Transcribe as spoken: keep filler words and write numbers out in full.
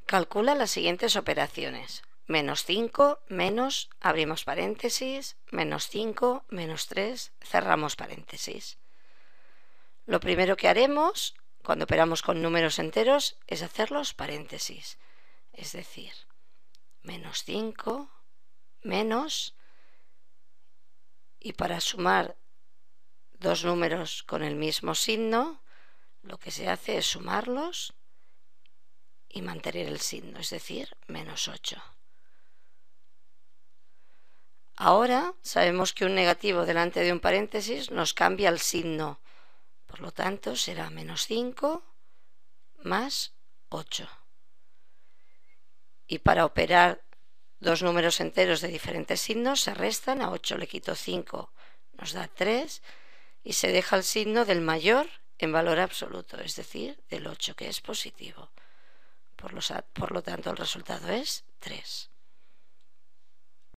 Calcula las siguientes operaciones. Menos cinco, menos, abrimos paréntesis, menos cinco, menos tres, cerramos paréntesis. Lo primero que haremos cuando operamos con números enteros es hacer los paréntesis. Es decir, menos cinco, menos, y para sumar dos números con el mismo signo, lo que se hace es sumarlos y mantener el signo, es decir, menos ocho. Ahora sabemos que un negativo delante de un paréntesis nos cambia el signo, por lo tanto será menos cinco más ocho. Y para operar dos números enteros de diferentes signos se restan, a ocho le quito cinco, nos da tres, y se deja el signo del mayor en valor absoluto, es decir, del ocho, que es positivo. Por lo, por lo tanto, el resultado es tres.